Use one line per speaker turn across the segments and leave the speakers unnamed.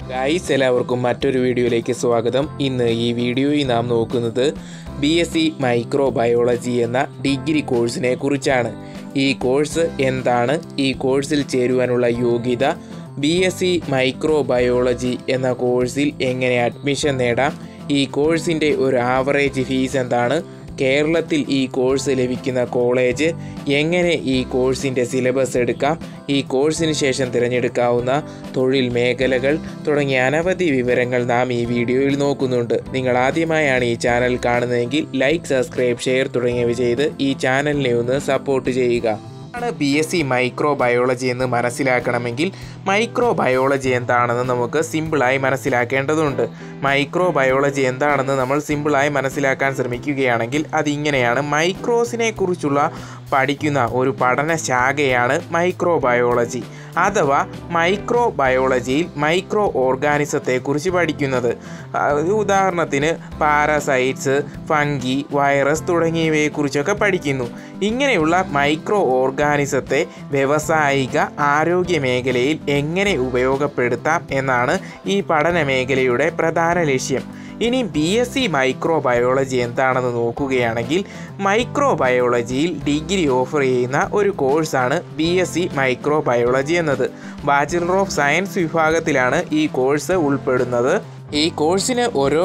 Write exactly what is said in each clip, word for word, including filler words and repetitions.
Guys എല്ലാവർക്കും മറ്റൊരു വീഡിയോയിലേക്ക് സ്വാഗതം. ഇന്ന് ഈ വീഡിയോയിൽ നാം നോക്കുന്നത് ബി എസ് സി മൈക്രോബയോളജി എന്ന ഡിഗ്രി കോഴ്സിനെ കുറിച്ചാണ്. ഈ കോഴ്സ് എന്താണ്, ഈ കോഴ്സിൽ ചേരുവാനുള്ള യോഗ്യത, ബി എസ് സി മൈക്രോബയോളജി എന്ന കോഴ്സിൽ എങ്ങനെ അഡ്മിഷൻ നേടാം, ഈ കോഴ്സിൻ്റെ ഒരു ആവറേജ് ഫീസ് എന്താണ്, കേരളത്തിൽ ഈ കോഴ്സ് ലഭിക്കുന്ന കോളേജ്, എങ്ങനെ ഈ കോഴ്സിൻ്റെ സിലബസ് എടുക്കാം, ഈ കോഴ്സിന് ശേഷം തിരഞ്ഞെടുക്കാവുന്ന തൊഴിൽ മേഖലകൾ തുടങ്ങിയ അനവധി വിവരങ്ങൾ നാം ഈ വീഡിയോയിൽ നോക്കുന്നുണ്ട്. നിങ്ങൾ ആദ്യമായാണ് ഈ ചാനൽ കാണുന്നതെങ്കിൽ ലൈക്ക്, സബ്സ്ക്രൈബ്, ഷെയർ തുടങ്ങിയവ ചെയ്ത് ഈ ചാനലിനെ ഒന്ന് സപ്പോർട്ട് ചെയ്യുക. ബി എസ് സി മൈക്രോബയോളജി എന്ന് മനസ്സിലാക്കണമെങ്കിൽ മൈക്രോബയോളജി എന്താണെന്ന് നമുക്ക് സിമ്പിളായി മനസ്സിലാക്കേണ്ടതുണ്ട്. മൈക്രോബയോളജി എന്താണെന്ന് നമ്മൾ സിമ്പിളായി മനസ്സിലാക്കാൻ ശ്രമിക്കുകയാണെങ്കിൽ അതിങ്ങനെയാണ്. മൈക്രോസിനെ കുറിച്ചുള്ള പഠിക്കുന്ന ഒരു പഠന ശാഖയാണ് മൈക്രോബയോളജി, അഥവാ മൈക്രോബയോളജിയിൽ മൈക്രോ ഓർഗാനിസത്തെക്കുറിച്ച് പഠിക്കുന്നത്. ഉദാഹരണത്തിന് പാരസൈറ്റ്സ്, ഫംഗി, വൈറസ് തുടങ്ങിയവയെക്കുറിച്ചൊക്കെ പഠിക്കുന്നു. ഇങ്ങനെയുള്ള മൈക്രോ ഓർഗാനിസത്തെ വ്യാവസായിക ആരോഗ്യ മേഖലയിൽ എങ്ങനെ ഉപയോഗപ്പെടുത്താം എന്നാണ് ഈ പഠന മേഖലയുടെ പ്രധാന ലക്ഷ്യം. ഇനി ബി എസ് സി മൈക്രോബയോളജി എന്താണെന്ന് നോക്കുകയാണെങ്കിൽ മൈക്രോബയോളജിയിൽ ഡിഗ്രി ഓഫർ ചെയ്യുന്ന ഒരു കോഴ്സാണ് ബി എസ് സി മൈക്രോബയോളജി എന്നത്. ബാച്ചിലർ ഓഫ് സയൻസ് വിഭാഗത്തിലാണ് ഈ കോഴ്സ് ഉൾപ്പെടുന്നത്. ഈ കോഴ്സിന് ഓരോ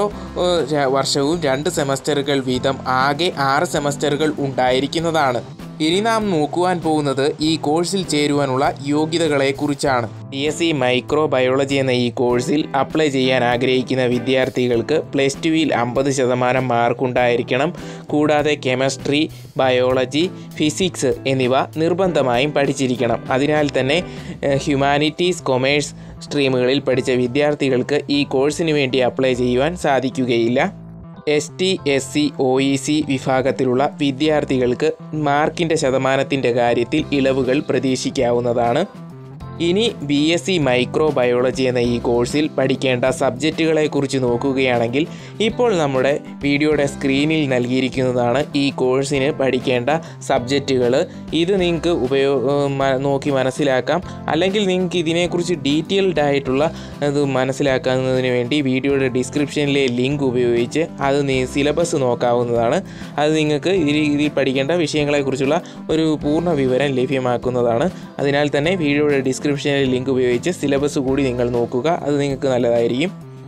വർഷവും രണ്ട് സെമസ്റ്ററുകൾ വീതം ആകെ ആറ് സെമസ്റ്ററുകൾ ഉണ്ടായിരിക്കുന്നതാണ്. ഇനി നാം നോക്കുവാൻ പോകുന്നത് ഈ കോഴ്സിൽ ചേരുവാനുള്ള യോഗ്യതകളെക്കുറിച്ചാണ്. ബി എസ് സി മൈക്രോബയോളജി എന്ന ഈ കോഴ്സിൽ അപ്ലൈ ചെയ്യാൻ ആഗ്രഹിക്കുന്ന വിദ്യാർത്ഥികൾക്ക് പ്ലസ് ടുവിൽ അമ്പത് ശതമാനം മാർക്കുണ്ടായിരിക്കണം. കൂടാതെ കെമിസ്ട്രി, ബയോളജി, ഫിസിക്സ് എന്നിവ നിർബന്ധമായും പഠിച്ചിരിക്കണം. അതിനാൽ തന്നെ ഹ്യൂമാനിറ്റീസ്, കൊമേഴ്സ് സ്ട്രീമുകളിൽ പഠിച്ച വിദ്യാർത്ഥികൾക്ക് ഈ കോഴ്സിന് വേണ്ടി അപ്ലൈ ചെയ്യുവാൻ സാധിക്കുകയില്ല. S T, S C, O E C വിഭാഗത്തിലുള്ള വിദ്യാർത്ഥികൾക്ക് മാർക്കിൻ്റെ ശതമാനത്തിൻ്റെ കാര്യത്തിൽ ഇളവുകൾ പ്രതീക്ഷിക്കാവുന്നതാണ്. ഇനി ബി എസ് സി മൈക്രോബയോളജി എന്ന ഈ കോഴ്സിൽ പഠിക്കേണ്ട സബ്ജക്റ്റുകളെക്കുറിച്ച് നോക്കുകയാണെങ്കിൽ ഇപ്പോൾ നമ്മുടെ വീഡിയോയുടെ സ്ക്രീനിൽ നൽകിയിരിക്കുന്നതാണ് ഈ കോഴ്സിന് പഠിക്കേണ്ട സബ്ജക്റ്റുകൾ. ഇത് നിങ്ങൾക്ക് ഉപയോഗ നോക്കി മനസ്സിലാക്കാം, അല്ലെങ്കിൽ നിങ്ങൾക്ക് ഇതിനെക്കുറിച്ച് ഡീറ്റെയിൽഡ് ആയിട്ടുള്ള ഇത് മനസ്സിലാക്കുന്നതിന് വേണ്ടി വീഡിയോയുടെ ഡിസ്ക്രിപ്ഷനിലെ ലിങ്ക് ഉപയോഗിച്ച് അത് നീ സിലബസ് നോക്കാവുന്നതാണ്. അത് നിങ്ങൾക്ക് ഇതിൽ ഇതിൽ പഠിക്കേണ്ട വിഷയങ്ങളെക്കുറിച്ചുള്ള ഒരു പൂർണ്ണ വിവരം ലഭ്യമാക്കുന്നതാണ്. അതിനാൽ തന്നെ വീഡിയോയുടെ ഡിസ്ക്രിപ്ഷനിലെ ലിങ്ക് ഉപയോഗിച്ച് സിലബസ് കൂടി നിങ്ങൾ നോക്കുക, അത് നിങ്ങൾക്ക് നല്ലതായിരിക്കും.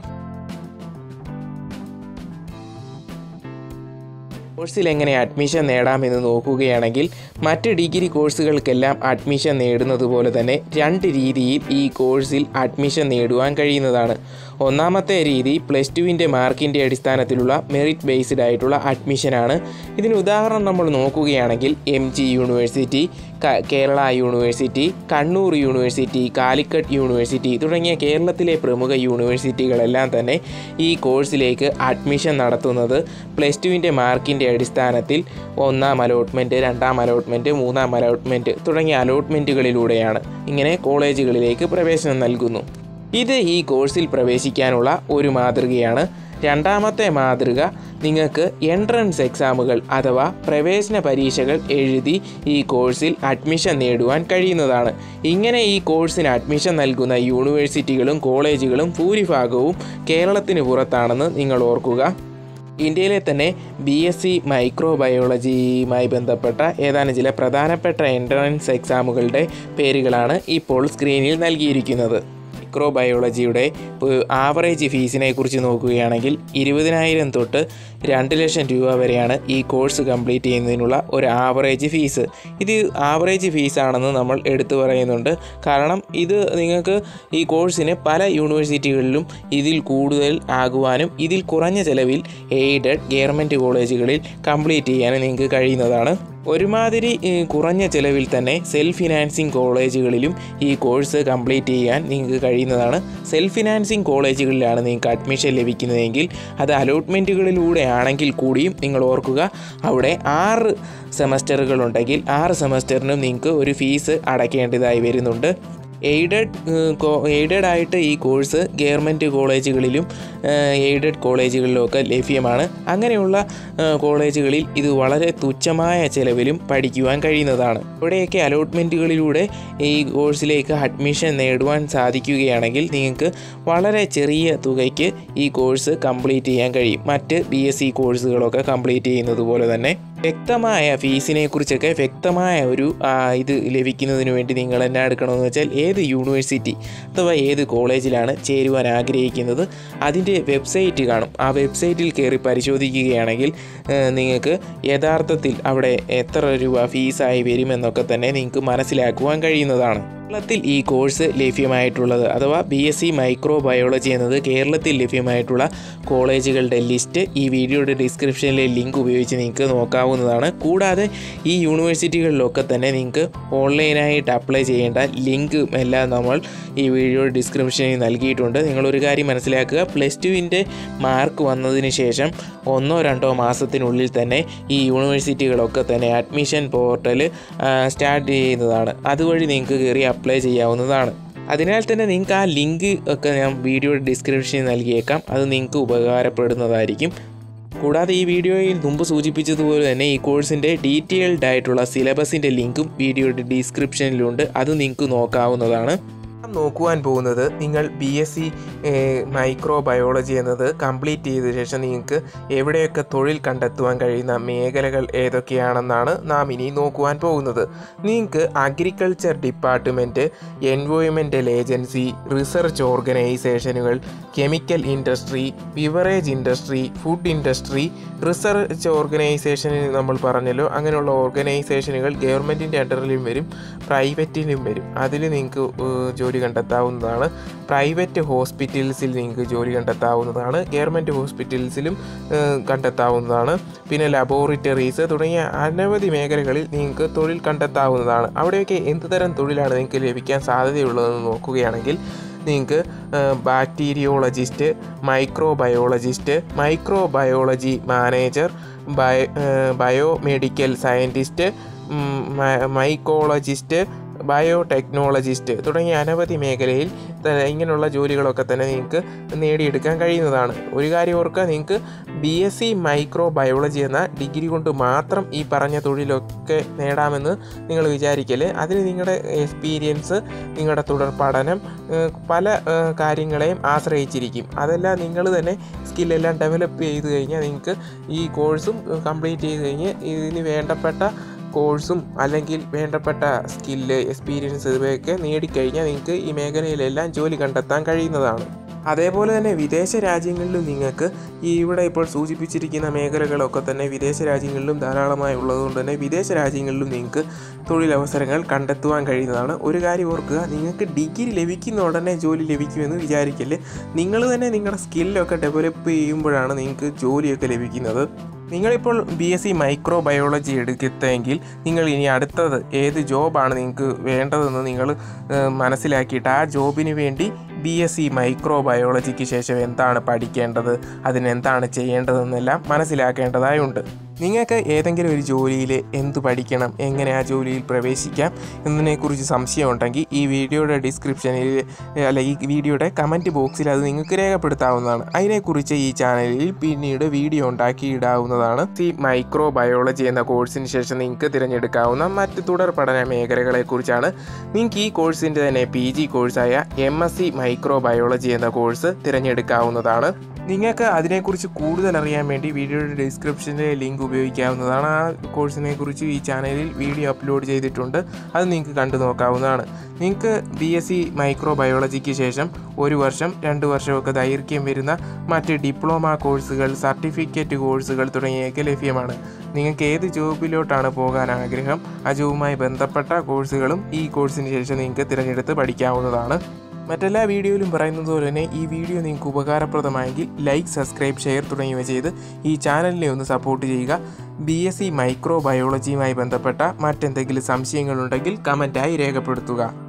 കോഴ്സിൽ എങ്ങനെ അഡ്മിഷൻ നേടാമെന്ന് നോക്കുകയാണെങ്കിൽ മറ്റ് ഡിഗ്രി കോഴ്സുകൾക്കെല്ലാം അഡ്മിഷൻ നേടുന്നത് പോലെ തന്നെ രണ്ട് രീതിയിൽ ഈ കോഴ്സിൽ അഡ്മിഷൻ നേടുവാൻ കഴിയുന്നതാണ്. ഒന്നാമത്തെ രീതി പ്ലസ് ടുവിൻ്റെ മാർക്കിൻ്റെ അടിസ്ഥാനത്തിലുള്ള മെറിറ്റ് ബേസ്ഡ് ആയിട്ടുള്ള അഡ്മിഷനാണ്. ഇതിന് ഉദാഹരണം നമ്മൾ നോക്കുകയാണെങ്കിൽ M G university, Kerala university, Kannur university, Calicut university തുടങ്ങിയ കേരളത്തിലെ പ്രമുഖ യൂണിവേഴ്സിറ്റികളെല്ലാം തന്നെ ഈ കോഴ്സിലേക്ക് അഡ്മിഷൻ നടത്തുന്നത് പ്ലസ് ടുവിൻ്റെ മാർക്കിൻ്റെ അടിസ്ഥാനത്തിൽ ഒന്നാം അലോട്ട്മെൻറ്റ്, രണ്ടാം അലോട്ട്മെൻറ്റ്, മൂന്നാം അലോട്ട്മെൻറ്റ് തുടങ്ങിയ അലോട്ട്മെൻറ്റുകളിലൂടെയാണ്. ഇങ്ങനെ കോളേജുകളിലേക്ക് പ്രവേശനം നൽകുന്നു. ഇത് ഈ കോഴ്സിൽ പ്രവേശിക്കാനുള്ള ഒരു മാതൃകയാണ്. രണ്ടാമത്തെ മാതൃക, നിങ്ങൾക്ക് എൻട്രൻസ് എക്സാമുകൾ അഥവാ പ്രവേശന പരീക്ഷകൾ എഴുതി ഈ കോഴ്സിൽ അഡ്മിഷൻ നേടുവാൻ കഴിയുന്നതാണ്. ഇങ്ങനെ ഈ കോഴ്സിന് അഡ്മിഷൻ നൽകുന്ന യൂണിവേഴ്സിറ്റികളും കോളേജുകളും ഭൂരിഭാഗവും കേരളത്തിന് പുറത്താണെന്ന് നിങ്ങൾ ഓർക്കുക. ഇന്ത്യയിലെ തന്നെ ബി എസ് സി മൈക്രോബയോളജിയുമായി ബന്ധപ്പെട്ട ഏതാനും ചില പ്രധാനപ്പെട്ട എൻട്രൻസ് എക്സാമുകളുടെ പേരുകളാണ് ഇപ്പോൾ സ്ക്രീനിൽ നൽകിയിരിക്കുന്നത്. മൈക്രോബയോളജിയുടെ ആവറേജ് ഫീസിനെ കുറിച്ച് നോക്കുകയാണെങ്കിൽ ഇരുപതിനായിരം തൊട്ട് രണ്ട് ലക്ഷം രൂപ വരെയാണ് ഈ കോഴ്സ് കംപ്ലീറ്റ് ചെയ്യുന്നതിനുള്ള ഒരു ആവറേജ് ഫീസ്. ഇത് ആവറേജ് ഫീസാണെന്ന് നമ്മൾ എടുത്തു പറയുന്നുണ്ട്. കാരണം ഇത് നിങ്ങൾക്ക് ഈ കോഴ്സിന് പല യൂണിവേഴ്സിറ്റികളിലും ഇതിൽ കൂടുതൽ ആകുവാനും ഇതിൽ കുറഞ്ഞ ചിലവിൽ എയ്ഡഡ് ഗവൺമെൻറ് കോളേജുകളിൽ കംപ്ലീറ്റ് ചെയ്യാനും നിങ്ങൾക്ക് കഴിയുന്നതാണ്. ഒരുമാതിരി കുറഞ്ഞ ചിലവിൽ തന്നെ സെൽഫ് ഫിനാൻസിങ് കോളേജുകളിലും ഈ കോഴ്സ് കംപ്ലീറ്റ് ചെയ്യാൻ നിങ്ങൾക്ക് കഴിയുന്നതാണ്. സെൽഫ് ഫിനാൻസിങ് കോളേജുകളിലാണ് നിങ്ങൾക്ക് അഡ്മിഷൻ ലഭിക്കുന്നതെങ്കിൽ അത് അലോട്ട്മെൻറ്റുകളിലൂടെ ആണെങ്കിൽ കൂടിയും നിങ്ങൾ ഓർക്കുക, അവിടെ ആറ് സെമസ്റ്ററുകളുണ്ടെങ്കിൽ ആറ് സെമസ്റ്ററിനും നിങ്ങൾക്ക് ഒരു ഫീസ് അടയ്ക്കേണ്ടതായി വരുന്നുണ്ട്. എയ്ഡഡ് എയ്ഡഡ് ആയിട്ട് ഈ കോഴ്സ് ഗവൺമെൻറ് കോളേജുകളിലും എയ്ഡഡ് കോളേജുകളിലുമൊക്കെ ലഭ്യമാണ്. അങ്ങനെയുള്ള കോളേജുകളിൽ ഇത് വളരെ തുച്ഛമായ ചിലവിലും പഠിക്കുവാൻ കഴിയുന്നതാണ്. ഇവിടെയൊക്കെ അലോട്ട്മെൻറ്റുകളിലൂടെ ഈ കോഴ്സിലേക്ക് അഡ്മിഷൻ നേടുവാൻ സാധിക്കുകയാണെങ്കിൽ നിങ്ങൾക്ക് വളരെ ചെറിയ തുകയ്ക്ക് ഈ കോഴ്സ് കംപ്ലീറ്റ് ചെയ്യാൻ കഴിയും. മറ്റ് ബി എസ് സി കോഴ്സുകളൊക്കെ കംപ്ലീറ്റ് ചെയ്യുന്നത് പോലെ തന്നെ വ്യക്തമായ ഫീസിനെ കുറിച്ചൊക്കെ വ്യക്തമായ ഒരു ഇത് ലഭിക്കുന്നതിന് വേണ്ടി നിങ്ങൾ എന്നാ എടുക്കണമെന്ന് വെച്ചാൽ ഏത് യൂണിവേഴ്സിറ്റി അഥവാ ഏത് കോളേജിലാണ് ചേരുവാൻ ആഗ്രഹിക്കുന്നത് അതിൻ്റെ വെബ്സൈറ്റ് കാണും. ആ വെബ്സൈറ്റിൽ കയറി പരിശോധിക്കുകയാണെങ്കിൽ നിങ്ങൾക്ക് യഥാർത്ഥത്തിൽ അവിടെ എത്ര രൂപ ഫീസായി വരുമെന്നൊക്കെ തന്നെ നിങ്ങൾക്ക് മനസ്സിലാക്കുവാൻ കഴിയുന്നതാണ്. കേരളത്തിൽ ഈ കോഴ്സ് ലഭ്യമായിട്ടുള്ളത് അഥവാ ബി എസ് സി മൈക്രോബയോളജി എന്നത് കേരളത്തിൽ ലഭ്യമായിട്ടുള്ള കോളേജുകളുടെ ലിസ്റ്റ് ഈ വീഡിയോയുടെ ഡിസ്ക്രിപ്ഷനിലെ ലിങ്ക് ഉപയോഗിച്ച് നിങ്ങൾക്ക് നോക്കാവുന്നതാണ്. കൂടാതെ ഈ യൂണിവേഴ്സിറ്റികളിലൊക്കെ തന്നെ നിങ്ങൾക്ക് ഓൺലൈനായിട്ട് അപ്ലൈ ചെയ്യേണ്ട ലിങ്കും എല്ലാം നമ്മൾ ഈ വീഡിയോയുടെ ഡിസ്ക്രിപ്ഷനിൽ നൽകിയിട്ടുണ്ട്. നിങ്ങളൊരു കാര്യം മനസ്സിലാക്കുക, പ്ലസ് ടുവിൻ്റെ മാർക്ക് വന്നതിന് ശേഷം ഒന്നോ രണ്ടോ മാസത്തിനുള്ളിൽ തന്നെ ഈ യൂണിവേഴ്സിറ്റികളൊക്കെ തന്നെ അഡ്മിഷൻ പോർട്ടൽ സ്റ്റാർട്ട് ചെയ്യുന്നതാണ്. അതുവഴി നിങ്ങൾക്ക് കയറി അപ്ലൈ ചെയ്യാവുന്നതാണ്. അതിനാൽ തന്നെ നിങ്ങൾക്ക് ആ ലിങ്ക് ഒക്കെ ഞാൻ വീഡിയോയുടെ ഡിസ്ക്രിപ്ഷനിൽ നൽകിയേക്കാം. അത് നിങ്ങൾക്ക് ഉപകാരപ്പെടുന്നതായിരിക്കും. കൂടാതെ ഈ വീഡിയോയിൽ മുമ്പ് സൂചിപ്പിച്ചതുപോലെ തന്നെ ഈ കോഴ്സിൻ്റെ ഡീറ്റെയിൽഡ് ആയിട്ടുള്ള സിലബസിൻ്റെ ലിങ്കും വീഡിയോയുടെ ഡിസ്ക്രിപ്ഷനിലുണ്ട്. അത് നിങ്ങൾക്ക് നോക്കാവുന്നതാണ്. നോക്കുവാൻ പോകുന്നത് നിങ്ങൾ ബി എസ് സി മൈക്രോബയോളജി എന്നത് കംപ്ലീറ്റ് ചെയ്ത ശേഷം നിങ്ങൾക്ക് എവിടെയൊക്കെ തൊഴിൽ കണ്ടെത്തുവാൻ കഴിയുന്ന മേഖലകൾ ഏതൊക്കെയാണെന്നാണ് നാം ഇനി നോക്കുവാൻ പോകുന്നത്. നിങ്ങൾക്ക് agriculture department, environmental agency, research ഓർഗനൈസേഷനുകൾ, chemical industry, beverage industry, food industry, research ഓർഗനൈസേഷനിൽ നമ്മൾ പറഞ്ഞല്ലോ, അങ്ങനെയുള്ള ഓർഗനൈസേഷനുകൾ ഗവൺമെൻറ്റിൻ്റെ അണ്ടറിലും വരും, പ്രൈവറ്റിലും വരും. അതിൽ നിങ്ങൾക്ക് ജോലി കണ്ടെത്താവുന്നതാണ്. പ്രൈവറ്റ് ഹോസ്പിറ്റൽസിൽ നിങ്ങൾക്ക് ജോലി കണ്ടെത്താവുന്നതാണ്. ഗവൺമെൻറ് ഹോസ്പിറ്റൽസിലും കണ്ടെത്താവുന്നതാണ്. പിന്നെ ലബോറട്ടറീസ് തുടങ്ങിയ അനവധി മേഖലകളിൽ നിങ്ങൾക്ക് തൊഴിൽ കണ്ടെത്താവുന്നതാണ്. അവിടെയൊക്കെ എന്ത് തരം തൊഴിലാണ് നിങ്ങൾക്ക് ലഭിക്കാൻ സാധ്യതയുള്ളതെന്ന് നോക്കുകയാണെങ്കിൽ നിങ്ങൾക്ക് bacteriologist, microbiologist, microbiology manager, bio biomedical scientist, mycologist, biotechnologist തുടങ്ങിയ അനവധി മേഖലയിൽ ഇങ്ങനെയുള്ള ജോലികളൊക്കെ തന്നെ നിങ്ങൾക്ക് നേടിയെടുക്കാൻ കഴിയുന്നതാണ്. ഒരു കാര്യം ഓർക്കുക, നിങ്ങൾക്ക് ബി എസ് സി മൈക്രോബയോളജി എന്ന ഡിഗ്രി കൊണ്ട് മാത്രം ഈ പറഞ്ഞ തൊഴിലൊക്കെ നേടാമെന്ന് നിങ്ങൾ വിചാരിക്കല്. അതിന് നിങ്ങളുടെ എക്സ്പീരിയൻസ്, നിങ്ങളുടെ തുടർ പഠനം, പല കാര്യങ്ങളെയും ആശ്രയിച്ചിരിക്കും. അതെല്ലാം നിങ്ങൾ തന്നെ സ്കില്ലെല്ലാം ഡെവലപ്പ് ചെയ്ത് കഴിഞ്ഞാൽ നിങ്ങൾക്ക് ഈ കോഴ്സും കംപ്ലീറ്റ് ചെയ്ത് കഴിഞ്ഞ് ഇതിന് വേണ്ടപ്പെട്ട കോഴ്സും അല്ലെങ്കിൽ വേണ്ടപ്പെട്ട സ്കില്ല്, എക്സ്പീരിയൻസ് ഇവയൊക്കെ നേടിക്കഴിഞ്ഞാൽ നിങ്ങൾക്ക് ഈ മേഖലയിലെല്ലാം ജോലി കണ്ടെത്താൻ കഴിയുന്നതാണ്. അതേപോലെ തന്നെ വിദേശ രാജ്യങ്ങളിലും നിങ്ങൾക്ക് ഈ ഇവിടെ ഇപ്പോൾ സൂചിപ്പിച്ചിരിക്കുന്ന മേഖലകളൊക്കെ തന്നെ വിദേശ രാജ്യങ്ങളിലും ധാരാളമായി ഉള്ളതുകൊണ്ട് തന്നെ വിദേശ രാജ്യങ്ങളിലും നിങ്ങൾക്ക് തൊഴിലവസരങ്ങൾ കണ്ടെത്തുവാൻ കഴിയുന്നതാണ്. ഒരു കാര്യം ഓർക്കുക, നിങ്ങൾക്ക് ഡിഗ്രി ലഭിക്കുന്ന ഉടനെ ജോലി ലഭിക്കുമെന്ന് വിചാരിക്കല്ലേ. നിങ്ങൾ തന്നെ നിങ്ങളുടെ സ്കില്ലൊക്കെ ഡെവലപ്പ് ചെയ്യുമ്പോഴാണ് നിങ്ങൾക്ക് ജോലിയൊക്കെ ലഭിക്കുന്നത്. നിങ്ങളിപ്പോൾ ബി എസ് സി മൈക്രോബയോളജി എടുത്തെങ്കിൽ നിങ്ങൾ ഇനി അടുത്തത് ഏത് ജോബാണ് നിങ്ങൾക്ക് വേണ്ടതെന്ന് നിങ്ങൾ മനസ്സിലാക്കിയിട്ട് ആ ജോബിന് വേണ്ടി ബി എസ് സി മൈക്രോബയോളജിക്ക് ശേഷം എന്താണ് പഠിക്കേണ്ടത്, അതിനെന്താണ് ചെയ്യേണ്ടതെന്നെല്ലാം മനസ്സിലാക്കേണ്ടതായുണ്ട്. നിങ്ങൾക്ക് ഏതെങ്കിലും ഒരു ജോലിയിൽ എന്തു പഠിക്കണം, എങ്ങനെ ആ ജോലിയിൽ പ്രവേശിക്കാം എന്നതിനെക്കുറിച്ച് സംശയമുണ്ടെങ്കിൽ ഈ വീഡിയോയുടെ ഡിസ്ക്രിപ്ഷനിൽ അല്ല ഈ വീഡിയോയുടെ കമൻറ്റ് ബോക്സിൽ അത് നിങ്ങൾക്ക് രേഖപ്പെടുത്താവുന്നതാണ്. അതിനെക്കുറിച്ച് ഈ ചാനലിൽ പിന്നീട് വീഡിയോ ഉണ്ടാക്കി ഇടാവുന്നതാണ്. ഈ മൈക്രോബയോളജി എന്ന കോഴ്സിന് ശേഷം നിങ്ങൾക്ക് തിരഞ്ഞെടുക്കാവുന്ന മറ്റ് തുടർ പഠന മേഖലകളെക്കുറിച്ചാണ്. നിങ്ങൾക്ക് ഈ കോഴ്സിൻ്റെ തന്നെ പി ജി കോഴ്സായ എം എസ് സി മൈക്രോബയോളജി എന്ന കോഴ്സ് തിരഞ്ഞെടുക്കാവുന്നതാണ്. നിങ്ങൾക്ക് അതിനെക്കുറിച്ച് കൂടുതൽ അറിയാൻ വേണ്ടി വീഡിയോയുടെ ഡിസ്ക്രിപ്ഷനിലെ ലിങ്ക് ഉപയോഗിക്കാവുന്നതാണ്. ആ കോഴ്സിനെ കുറിച്ച് ഈ ചാനലിൽ വീഡിയോ അപ്ലോഡ് ചെയ്തിട്ടുണ്ട്, അത് നിങ്ങൾക്ക് കണ്ടു നോക്കാവുന്നതാണ്. നിങ്ങൾക്ക് ബി എസ് സി മൈക്രോബയോളജിക്ക് ശേഷം ഒരു വർഷം രണ്ട് വർഷമൊക്കെ ദൈർഘ്യം വരുന്ന മറ്റ് ഡിപ്ലോമ കോഴ്സുകൾ, സർട്ടിഫിക്കറ്റ് കോഴ്സുകൾ തുടങ്ങിയൊക്കെ ലഭ്യമാണ്. നിങ്ങൾക്ക് ഏത് ജോബിലോട്ടാണ് പോകാൻ ആഗ്രഹം ആ ജോബുമായി ബന്ധപ്പെട്ട കോഴ്സുകളും ഈ കോഴ്സിന് ശേഷം നിങ്ങൾക്ക് തിരഞ്ഞെടുത്ത് പഠിക്കാവുന്നതാണ്. മറ്റെല്ലാ വീഡിയോയിലും പറയുന്നത് പോലെ തന്നെ ഈ വീഡിയോ നിങ്ങൾക്ക് ഉപകാരപ്രദമായെങ്കിൽ ലൈക്ക്, സബ്സ്ക്രൈബ്, ഷെയർ തുടങ്ങിയവ ചെയ്ത് ഈ ചാനലിനെ ഒന്ന് സപ്പോർട്ട് ചെയ്യുക. ബി എസ് സി മൈക്രോബയോളജിയുമായി ബന്ധപ്പെട്ട മറ്റെന്തെങ്കിലും സംശയങ്ങളുണ്ടെങ്കിൽ കമൻറ്റായി രേഖപ്പെടുത്തുക.